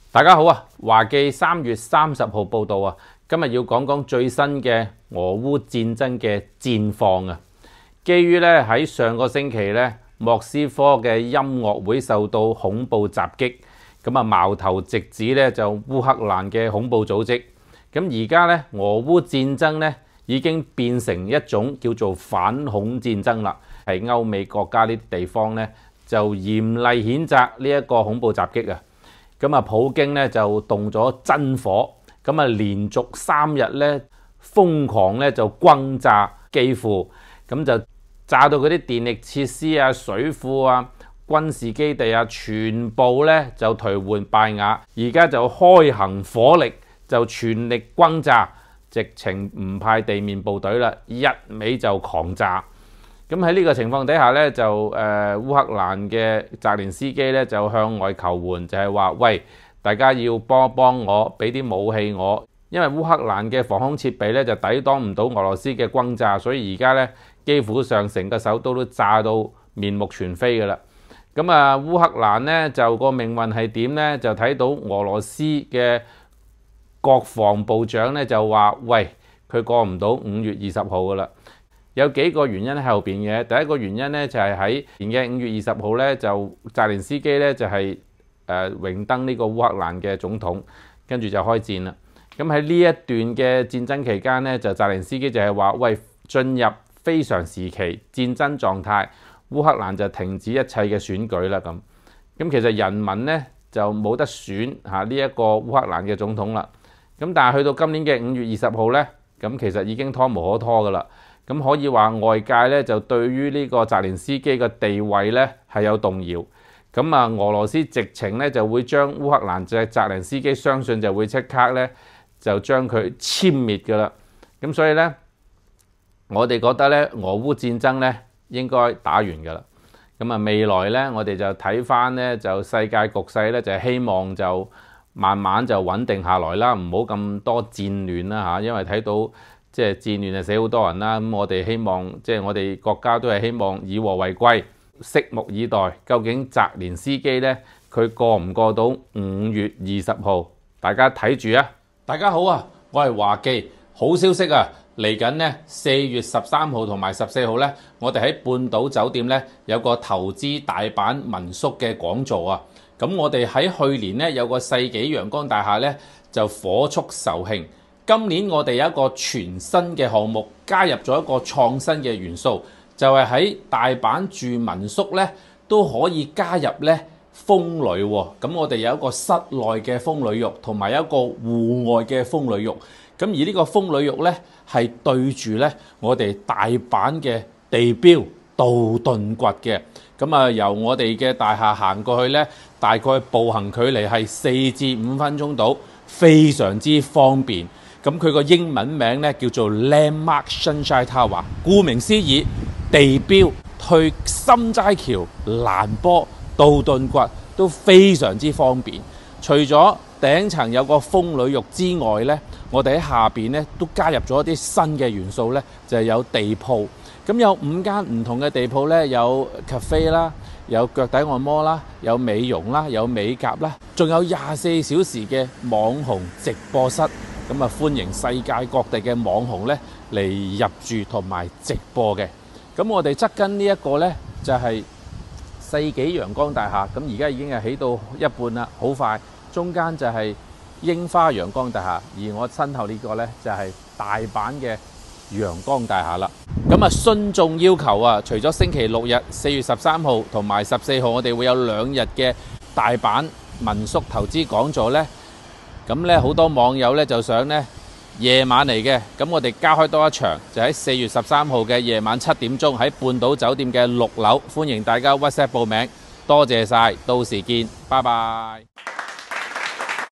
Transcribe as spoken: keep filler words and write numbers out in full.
大家好啊！華記三月三十號報道啊，今日要講講最新嘅俄烏戰爭嘅戰況啊。基於咧喺上個星期咧莫斯科嘅音樂會受到恐怖襲擊，咁啊矛頭直指咧就烏克蘭嘅恐怖組織。咁而家咧俄烏戰爭咧已經變成一種叫做反恐戰爭啦，係歐美國家呢啲地方咧就嚴厲譴責呢一個恐怖襲擊啊。咁啊，普京咧就動咗真火，咁啊連續三日咧瘋狂咧就轟炸基輔，咁就炸到嗰啲電力設施啊、水庫啊、軍事基地啊，全部咧就頹垣敗瓦。而家就開行火力，就全力轟炸，直情唔派地面部隊啦，一味就狂炸。咁喺呢個情況底下咧，就誒、呃、烏克蘭嘅澤連斯基咧就向外求援，就係、是、話：喂，大家要幫幫我，俾啲武器我，因為烏克蘭嘅防空設備咧就抵擋唔到俄羅斯嘅轟炸，所以而家咧基本上成個首都都炸到面目全非㗎啦。咁啊，烏克蘭咧就個命運係點咧？就睇到俄羅斯嘅國防部長咧就話：喂，佢過唔到五月二十號㗎啦。有幾個原因喺後邊嘅。第一個原因咧就係喺前嘅五月二十號咧，就澤連斯基咧就係誒榮登呢個烏克蘭嘅總統，跟住就開戰啦。咁喺呢一段嘅戰爭期間咧，就澤連斯基就係話：喂，進入非常時期戰爭狀態，烏克蘭就停止一切嘅選舉啦。咁咁其實人民咧就冇得選嚇呢一個烏克蘭嘅總統啦。咁但係去到今年嘅五月二十號咧，咁其實已經拖無可拖噶啦。咁可以話外界咧就對於呢個澤連斯基嘅地位咧係有動搖。咁啊，俄羅斯直情咧就會將烏克蘭隻澤連斯基，相信就會即刻咧就將佢殲滅噶啦。咁所以咧，我哋覺得咧俄烏戰爭咧應該打完噶啦。咁啊，未來咧我哋就睇翻咧就世界局勢咧就係希望就慢慢就穩定下來啦，唔好咁多戰亂啦嚇，因為睇到。即係戰亂係死好多人啦，咁我哋希望，即係我哋國家都係希望以和為貴，拭目以待。究竟澤連斯基呢，佢過唔過到五月二十號？大家睇住啊！大家好啊，我係華記，好消息啊！嚟緊呢四月十三號同埋十四號呢，我哋喺半島酒店呢有個投資大阪民宿嘅講座啊。咁我哋喺去年呢有個世紀陽光大廈呢就火速售罄。今年我哋有一個全新嘅項目，加入咗一個創新嘅元素，就係喺大阪住民宿咧都可以加入咧風呂喎。咁我哋有一個室內嘅風呂浴，同埋一個戶外嘅風呂浴。咁而呢個風呂浴咧係對住咧我哋大阪嘅地標道頓堀嘅。咁啊，由我哋嘅大廈行過去咧，大概步行距離係四至五分鐘到，非常之方便。咁佢個英文名咧叫做 Landmark Sunshine Tower， 顧名思義，地標去心齋橋、蘭波、道頓堀都非常之方便。除咗頂層有個風呂浴之外咧，我哋喺下邊咧都加入咗一啲新嘅元素咧，就係有地鋪。咁有五間唔同嘅地鋪咧，有 cafe 啦，有腳底按摩啦，有美容啦，有美甲啦，仲有廿四小時嘅網紅直播室。咁啊，歡迎世界各地嘅網紅咧嚟入住同埋直播嘅。咁我哋側跟呢一個咧就係世紀陽光大廈，咁而家已經係起到一半啦，好快。中間就係櫻花陽光大廈，而我身後呢個咧就係大阪嘅陽光大廈啦。咁啊，信眾要求啊，除咗星期六日四月十三號同埋十四號，我哋會有兩日嘅大阪民宿投資講座咧。咁咧好多網友咧就想咧夜晚嚟嘅，咁我哋加開多一場，就喺四月十三號嘅夜晚七點鐘喺半島酒店嘅六樓，歡迎大家 WhatsApp 報名，多謝晒，到時見，拜拜。